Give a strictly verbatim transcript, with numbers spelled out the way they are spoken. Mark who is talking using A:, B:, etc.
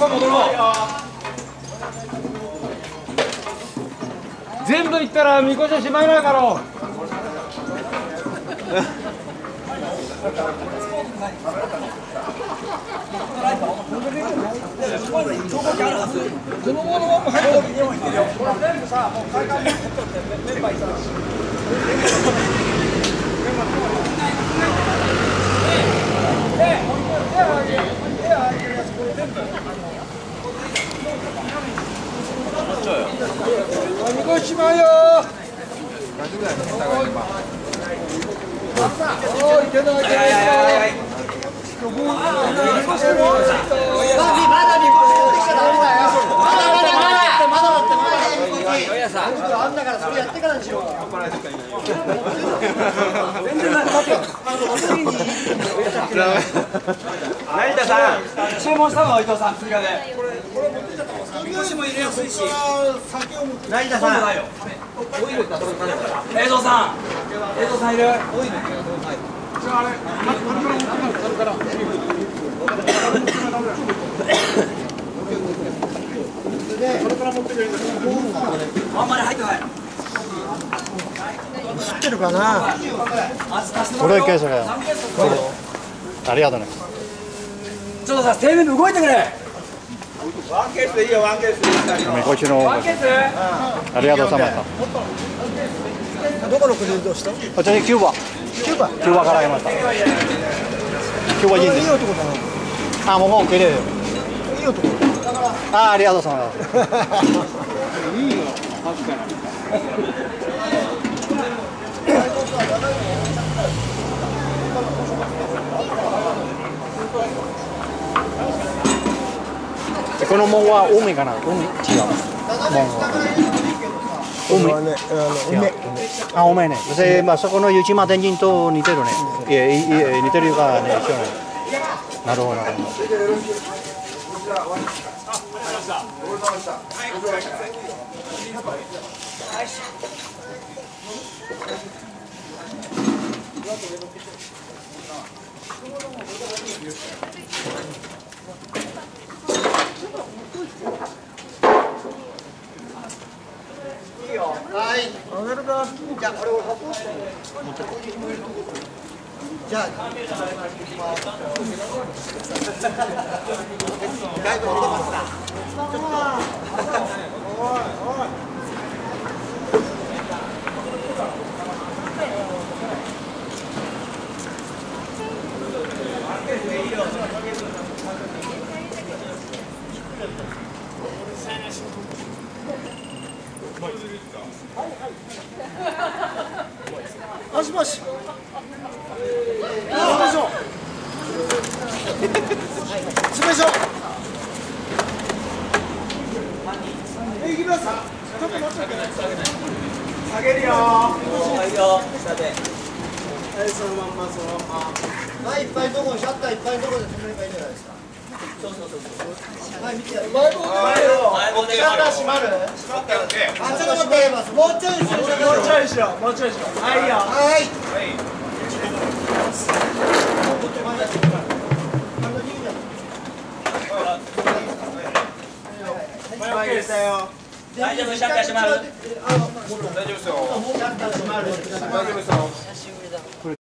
A: こ戻ろう。全部いったらみこししまいないだろう。このまま入った時にもいってるよ。これ全部さ、もう海岸に入っとってメンバーいたら。みこししまうよ。何時ぐらいの下が今。おお、いけないいけない。まだみこし持ってきちゃダメだよ。まだまだまだまだまだまだあんだからそれやってからにしよう。全然待ってよ。成田さん、注文したの伊藤さん、追加で。みこしも入れやすいし。成田さん、オイルだと思ったね。映像さん、映像さんいる。オイル。じゃああれ、樽から。あんまり入ってない。知ってるかな。
B: これ系それ。ありがとうね。
A: ちょっとさ、整面動いてくれ。
C: ワンケースでいいよ、ワンケース。
B: みこしの。
A: ワンケース。
B: ありがとうさまた。
C: どこの国にどうした？
B: 私キューバ。
C: キューバ。
B: キューバから来ました。キューバ人です。
C: いい男だな。
B: あ、もうもう綺麗。
C: いい男。
B: あ、ありがとうさまた。
A: いいよ、確かに。
B: この門は海かな。海違う。門は。
C: 海はね、梅。
B: あ、おめえね。で、まあそこの湯島天神と似てるね。いや、いや似てるかね、一緒ね。なるほどなるほど。
C: はい。あげるか。じゃあこれを運ぶ。じゃあ。だいぶ戻ますな。おいおい。もしもし。詰め所。詰め所。え、行きます。ちょっと待って。下げるよ。はいよ。下で。はい、そのまんま、そのまんま。はい、いっぱいのとこ、シャッターいっぱいのとこで止めればいいんじゃないですか。そうそうそうそう。はい、見てやる。前もで。シャッター閉まる。閉まったよね。あ、ちょっと待って。もうちょいしろ。もうちょいしろ。もうちょいしろ。はいよ。はい。はい。はい、入れたよ。大丈夫、シャッター閉まる。大丈夫ですよ。シャッター閉まる。大丈夫ですよ。